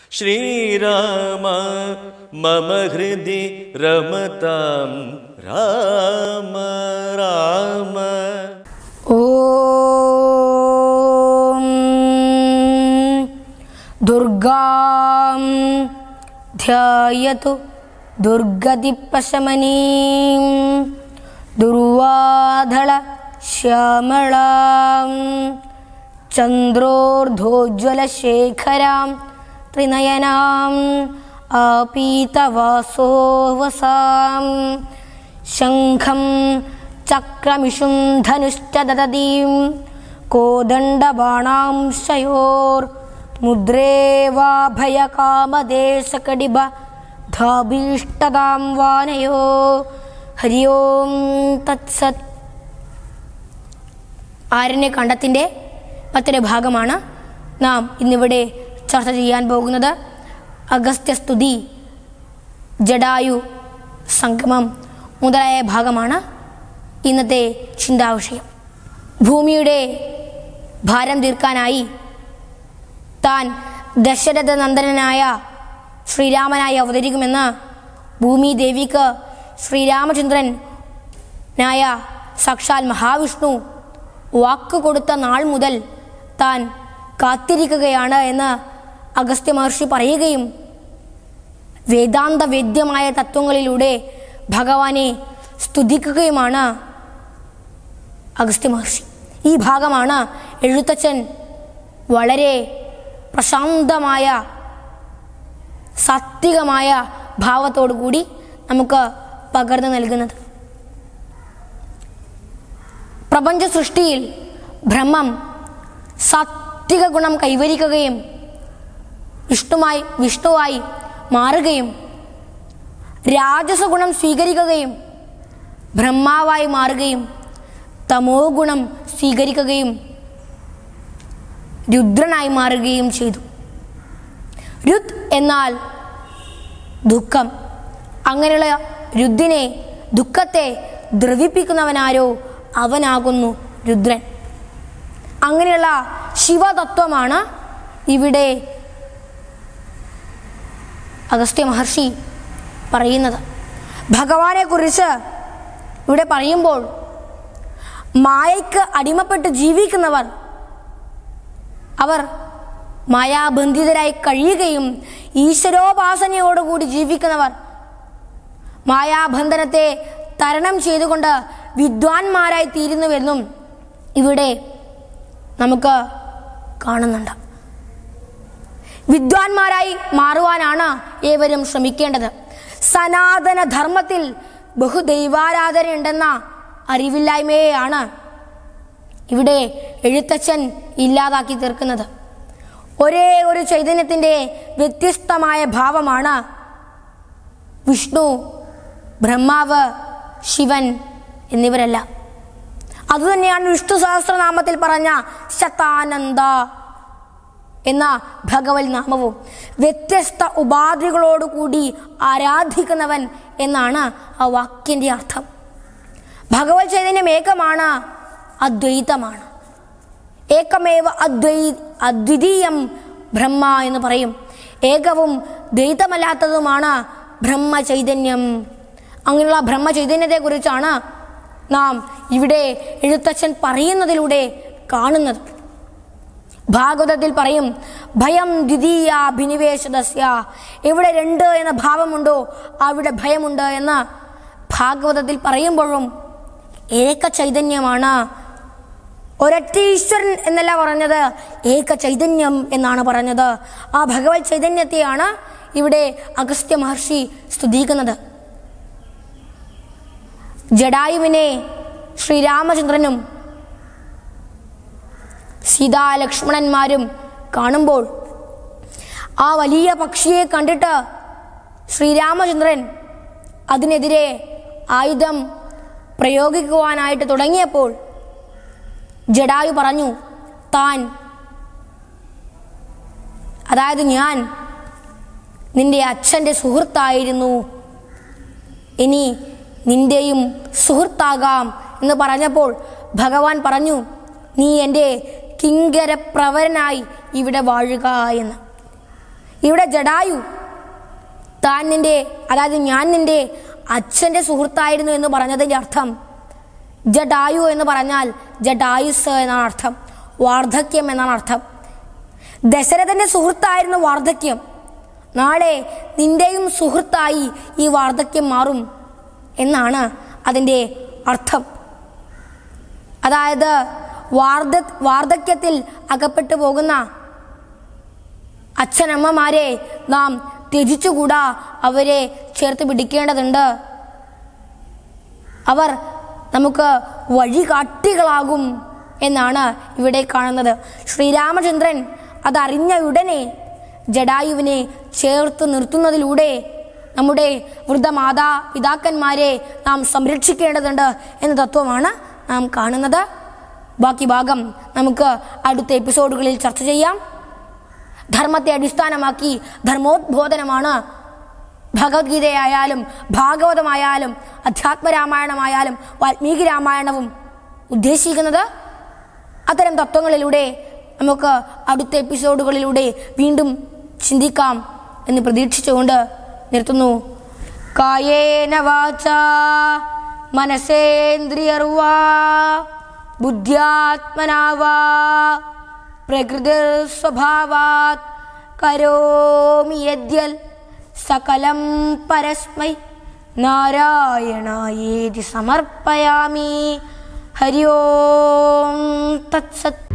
ശ്രീരാമ മമ ഹൃദി രമതാം രാമ രാമ. ഓം ദുർഗാം ധ്യായതു ദുർഗതിപ്രശമനീം ദുർവാധള ശ്യാമളാം ചന്ദ്രോർധോജ്വലശേഖരാം ത്രിനയനാം ആപീതവാസോവസാം ശംഖം ചക്രമിഷും ധനുശ്ച ദദതീം കോദണ്ഡബാണാംശയോർ മുദ്രേവാഭയകാമദേശകടിബ ധാഭീഷ്ടതാം വാനയോ. ഹരി ഓം തത്സത്. ആരണ്യകാണ്ഡത്തിൻ്റെ മറ്റൊരു ഭാഗമാണ് നാം ഇന്നിവിടെ ചർച്ച ചെയ്യാൻ പോകുന്നത്. അഗസ്ത്യസ്തുതി, ജടായു സംഗമം മുതലായ ഭാഗമാണ് ഇന്നത്തെ ചിന്താവിഷയം. ഭൂമിയുടെ ഭാരം തീർക്കാനായി താൻ ദശരഥ നന്ദനായ ശ്രീരാമനായി അവതരിക്കുമെന്ന് ഭൂമി ദേവിക്ക് ശ്രീരാമചന്ദ്രനായ സാക്ഷാൽ മഹാവിഷ്ണു വാക്ക് കൊടുത്ത നാൾ മുതൽ താൻ കാത്തിരിക്കുകയാണ് എന്ന് അഗസ്ത്യ മഹർഷി പറയുകയും വേദാന്ത വേദ്യമായ തത്വങ്ങളിലൂടെ ഭഗവാനെ സ്തുതിക്കുകയുമാണ് അഗസ്ത്യ മഹർഷി. ഈ ഭാഗമാണ് എഴുത്തച്ഛൻ വളരെ പ്രശാന്തമായ സാത്വികമായ ഭാവത്തോടു കൂടി നമുക്ക് പകർന്നു നൽകുന്നത്. പ്രപഞ്ച സൃഷ്ടിയിൽ ബ്രഹ്മം സാത്വിക ഗുണം കൈവരിക്കുകയും വിഷ്ണുവായി മാറുകയും രാജസ ഗുണം സ്വീകരിക്കുകയും ബ്രഹ്മാവായി മാറുകയും തമോ ഗുണം സ്വീകരിക്കുകയും രുദ്രനായി മാറുകയും ചെയ്തു. രുദ് എന്നാൽ ദുഃഖം. അങ്ങനെയുള്ള രുദ്രനെ, ദുഃഖത്തെ ദ്രവിപ്പിക്കുന്നവനാരോ അവനാകുന്നു രുദ്രൻ. അങ്ങനെയുള്ള ശിവതത്വമാണ് ഇവിടെ അഗസ്ത്യ മഹർഷി പറയുന്നത്. ഭഗവാനെ കുറിച്ച് ഇവിടെ പറയുമ്പോൾ മായയ്ക്ക് അടിമപ്പെട്ട് ജീവിക്കുന്നവർ, അവർ മായാബന്ധിതരായി കഴിയുകയും ഈശ്വരോപാസനയോടുകൂടി ജീവിക്കുന്നവർ മായാബന്ധനത്തെ തരണം ചെയ്തുകൊണ്ട് വിദ്വാൻമാരായി തീരുന്നുവെന്നും ഇവിടെ നമുക്ക് കാണുന്നുണ്ട്. വിദ്വാൻമാരായി മാറുവാനാണ് ഏവരും ശ്രമിക്കേണ്ടത്. സനാതന ധർമ്മത്തിൽ ബഹുദൈവാരാധനയുണ്ടെന്ന അറിവില്ലായ്മയെയാണ് ഇവിടെ എഴുത്തച്ഛൻ ഇല്ലാതാക്കി തീർക്കുന്നത്. ഒരേ ഒരു ചൈതന്യത്തിൻ്റെ വ്യത്യസ്തമായ ഭാവമാണ് വിഷ്ണു, ബ്രഹ്മാവ്, ശിവൻ എന്നിവരല്ല. അതുതന്നെയാണ് വിഷ്ണു സഹസ്രനാമത്തിൽ പറഞ്ഞ ശതാനന്ദ എന്ന ഭഗവത് നാമവും. വ്യത്യസ്ത ഉപാധികളോടുകൂടി ആരാധിക്കുന്നവൻ എന്നാണ് ആ വാക്യൻ്റെ അർത്ഥം. ഭഗവത് ചൈതന്യം ഏകമാണ്, അദ്വൈതമാണ്. ഏകമേവ അദ്വിതീയം ബ്രഹ്മ എന്ന് പറയും. ഏകവും ദ്വൈതമല്ലാത്തതുമാണ് ബ്രഹ്മചൈതന്യം. അങ്ങനെയുള്ള ബ്രഹ്മചൈതന്യത്തെക്കുറിച്ചാണ് നാം ഇവിടെ എഴുത്തച്ഛൻ പറയുന്നതിലൂടെ കാണുന്നത്. ഭാഗവതത്തിൽ പറയും, ഭയം ദ്വിതീയ ഭിനിവേശദസ്യ. എവിടെ രണ്ട് എന്ന ഭാവമുണ്ടോ അവിടെ ഭയമുണ്ട് എന്ന് ഭാഗവതത്തിൽ പറയുമ്പോഴും ഏക ചൈതന്യമാണ്. ഒരൊറ്റ ഈശ്വരൻ എന്നല്ല പറഞ്ഞത്, ഏക ചൈതന്യം എന്നാണ് പറഞ്ഞത്. ആ ഭഗവത് ചൈതന്യത്തെയാണ് ഇവിടെ അഗസ്ത്യ മഹർഷി സ്തുതിക്കുന്നത്. ജടായുവിനെ ശ്രീരാമചന്ദ്രനും സീതാലക്ഷ്മണന്മാരും കാണുമ്പോൾ ആ വലിയ പക്ഷിയെ കണ്ടിട്ട് ശ്രീരാമചന്ദ്രൻ അതിനെതിരെ ആയുധം പ്രയോഗിക്കുവാനായിട്ട് തുടങ്ങിയപ്പോൾ ജടായു പറഞ്ഞു, താൻ, അതായത് ഞാൻ നിന്റെ അച്ഛൻ്റെ സുഹൃത്തായിരുന്നു, ഇനി നിന്റെയും സുഹൃത്താകാം എന്ന് പറഞ്ഞപ്പോൾ ഭഗവാൻ പറഞ്ഞു, നീ എൻ്റെ കിങ്കരപ്രവരനായി ഇവിടെ വാഴുക എന്ന്. ഇവിടെ ജടായു താൻ നിന്റെ, അതായത് ഞാൻ നിന്റെ അച്ഛൻ്റെ സുഹൃത്തായിരുന്നു എന്ന് പറഞ്ഞതിൻ്റെ അർത്ഥം, ജടായു എന്ന് പറഞ്ഞാൽ ജടായുസ് എന്നാണ് അർത്ഥം, വാർദ്ധക്യം എന്നാണ് അർത്ഥം. ദശരഥൻ്റെ സുഹൃത്തായിരുന്നു വാർദ്ധക്യം. നാളെ നിന്റെയും സുഹൃത്തായി ഈ വാർദ്ധക്യം മാറും എന്നാണ് അതിൻ്റെ അർത്ഥം. അതായത് വാർദ്ധക്യത്തിൽ അകപ്പെട്ടു പോകുന്ന അച്ഛനമ്മമാരെ നാം ത്യജിച്ചുകൂടാ, അവരെ ചേർത്ത് പിടിക്കേണ്ടതുണ്ട്. അവർ നമുക്ക് വഴികാട്ടികളാകും എന്നാണ് ഇവിടെ കാണുന്നത്. ശ്രീരാമചന്ദ്രൻ അതറിഞ്ഞ ഉടനെ ജടായുവിനെ ചേർത്ത് നിർത്തുന്നതിലൂടെ നമ്മുടെ വൃദ്ധമാതാ പിതാക്കന്മാരെ നാം സംരക്ഷിക്കേണ്ടതുണ്ട് എന്ന തത്വമാണ് നാം കാണുന്നത്. ബാക്കി ഭാഗം നമുക്ക് അടുത്ത എപ്പിസോഡുകളിൽ ചർച്ച ചെയ്യാം. ധർമ്മത്തെ അടിസ്ഥാനമാക്കി ധർമ്മോദ്ബോധനമാണ് ഭഗവത്ഗീതയായാലും ഭാഗവതമായാലും അധ്യാത്മരാമായണമായാലും വാൽമീകി രാമായണവും ഉദ്ദേശിക്കുന്നത്. അത്തരം തത്വങ്ങളിലൂടെ നമുക്ക് അടുത്ത എപ്പിസോഡുകളിലൂടെ വീണ്ടും ചിന്തിക്കാം എന്ന് പ്രതീക്ഷിച്ചുകൊണ്ട് നിർത്തുന്നു. കായേന വാചാ മനസേന്ദ്രിയർവാ ബുദ്ധ്യാത്മനാ വാ പ്രകൃതിർ സ്വഭാവാത് കരോമി യദ്യൽ സകലം പരസ്മൈ നാരായണായേതി സമർപ്പയാമി. ഹരി ഓം തത്സത്.